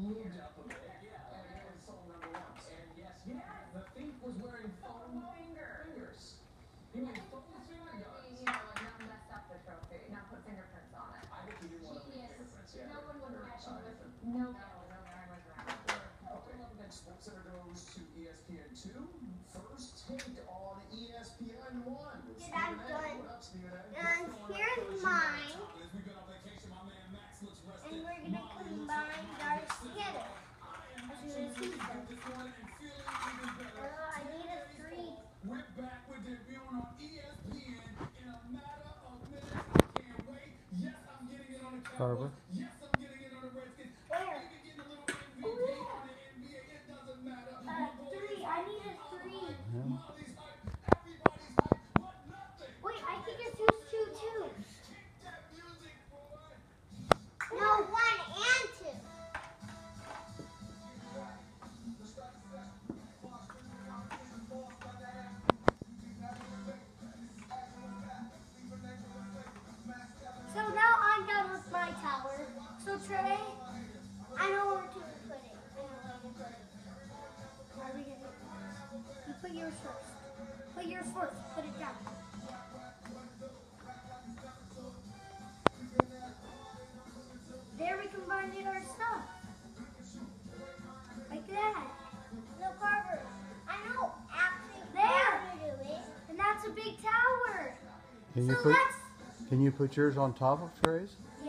moved up a bit. Yeah, and sold number ones. And yes, the thief was wearing foam fingers. He made foam finger guns. Not mess up the trophy, not put fingerprints on it. I think he didn't want to leave fingerprints. Yeah. No one would match him with. No. I was wrong. Okay, then SportsCenter goes to ESPN2. First take on ESPN1. Dude, I'm done. And here's mine. And we're going to combine ours together. As you can see. I need a 3. We're back with the viewing on ESPN in a matter of minutes. I can't wait. Yes, I'm getting it on the Cowboys. Yes, I'm getting it on the Redskins. Where? I'm even getting a little MVP on the NBA. It doesn't matter. 3. I need a 3. Molly's hype. Everybody's hype. But nothing. Wait, I can just use 2 too. Kick that music, boy. No, 1 and 2. So now I'm done with my tower. So Trey, I know where to put it. Are we gonna? You put yours first. Put yours first. Put it down. There we combined our stuff. Like that. No, Carver. I know. Actually, there. Do it. And that's a big tower. Can you So put let's. Can you put yours on top of Trey's?